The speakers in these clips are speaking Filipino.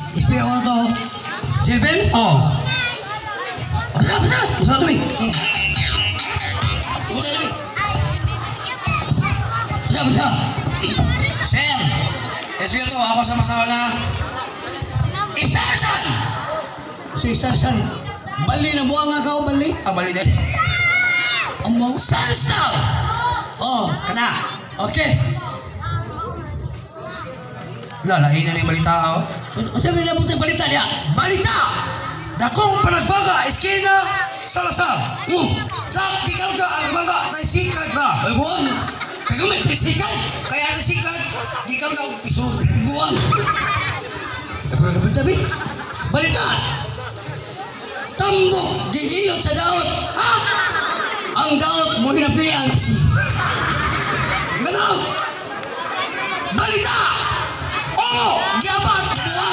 Ispiro to. Jebel? Oh. Basa. Basa kami. Basa. Sir. Ispiro to. Ako sa masawa na. Istarsan! Si Istarsan. Bali na buang nga ka o bali? Bali din. Ang mga Sunstar! Oh, kana. Okay. Lalahin na yung balita, oh. Sabi na buti balita niya. Balita! Dakong panagbaga, eskina, salasar. Sak, ikaw ka, ang bangga, naisikat na. Ay, buwan. Kagamit, naisikat. Kaya naisikat, ikaw ka, pisog. Buwan. Sabi, balita! Tambok, gihilot sa daot. Ha? Ang daot mo hinapian. Gano'n! Balita! Oo! Giabat!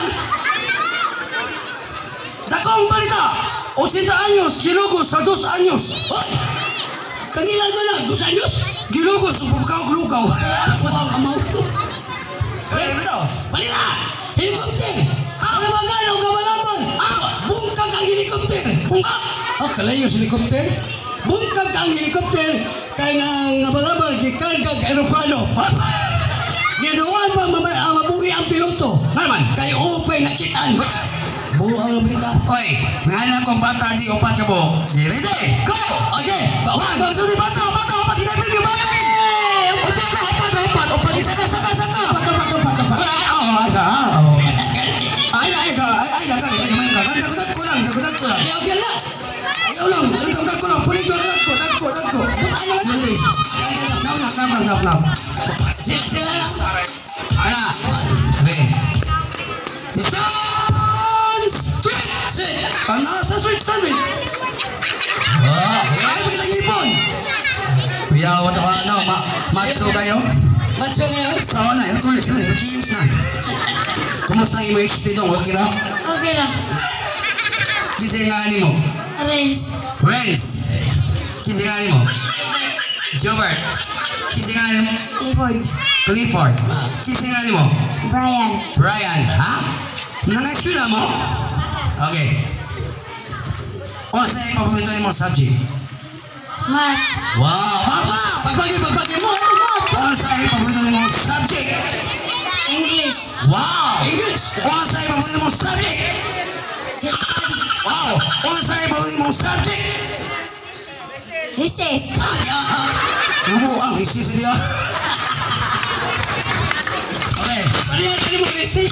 Dakong balita! 80 anyos, gilugos sa 2 anyos. Hoy! Kagilan ko lang, 2 anyos? Gilugos, pagkaw-lugaw. Suwang amaw. Hey, bito! Balita! Helikopter! Ano ba gano'ng gabalabon? Bungkag ang helikopter! Bungkag! Kalayo sa helikopter? Bungkag ang helikopter kaya nga abal-abal gikargag aeroplano. Ginuwan pa mabuhi ang piloto. Naman, kay upay nakitaan. Buang ang balita. Oy, ngayon akong bata di upat ka po. Ready? Go! Okay. Bawag! Sorry, bata! Hinapin yung bata! Upat! Saka! Dagudag ko lang. Ayaw lang. Dagudag ko lang. Pulit ko. Dagko. Nap. Ana. Okay. Street. Sa street. Ay, bakit ang ipon? Kuya, wala ka na. Macho kayo? Macho ngayon? Sawa na. Yung tulis na. Yung na. Kumusta ang imo XP dong? Okay na? Okay lang. Kising nga ni mo? Friends. Kising nga ni mo? Jobert. Kising nga ni mo? Clifford. Kising nga ni mo? Brian. Ha? Nang-explain na mo? Okay. O sa'yo paborito ni mo subject? Math. Wow! Mama! Pagbagi mo! O sa'yo paborito ni mo subject? English. Wow! English! O sa'yo paborito ni mo subject? Wow! O sa'yo paborito ni mo subject? Recess. Nabuang, recess niya. Okay. Ano mo recess?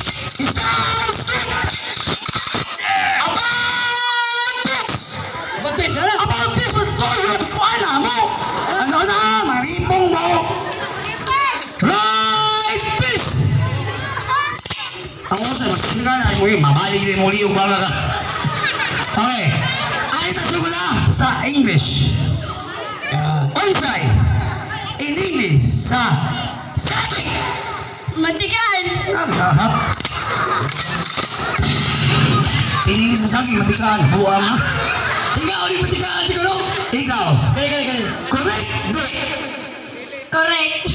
About this, mas toyo, kuana mo. Ano na, maripong mo. Right, this. Ang usay, magsisigana, ay mo yun, mabalik din mo liyong bala ka. Okay. Ay, tasyo na sa English. Onsay, in English, sa saging. Matikan. Nagahap. Ini sa saging, matikaan, buang ha. Ikaw, di matikaan siguro. Ikaw. Kali. Correct. Correct.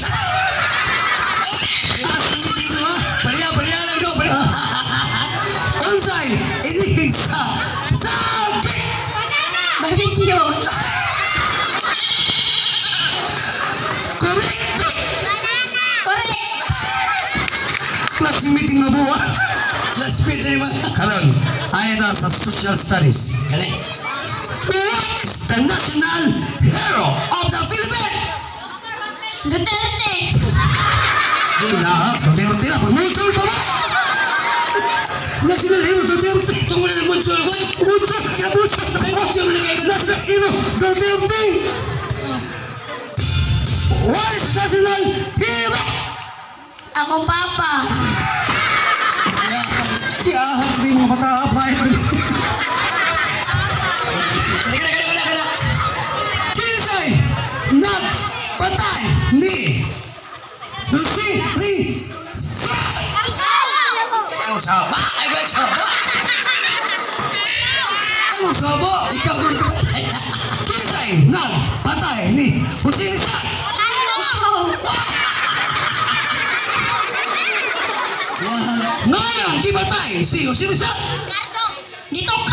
Baliya lang do. Onsay, ini sa saging. Barbecue. Correct. Class meeting na buwan. Class meeting naman. Karon, ay ito sa social studies. Kali. What is the national hero of the Philippines? Duterte. Duterte na. Pag-mutual pa ba? National hero Duterte. Tungkol na mutual ko. Mutual. National hero Duterte. What is the national hero? Akong papa. Yahak di mo patapay. Kada. Kinsay nagpatay ni Lucy Rizal. Ayaw saba. Ayaw saba. Ikaw ko nagpatay. Kinsay nagpatay ni Lucy Rizal. Ngayon, gibatay si Jose Rizal. Kartong. Gitok.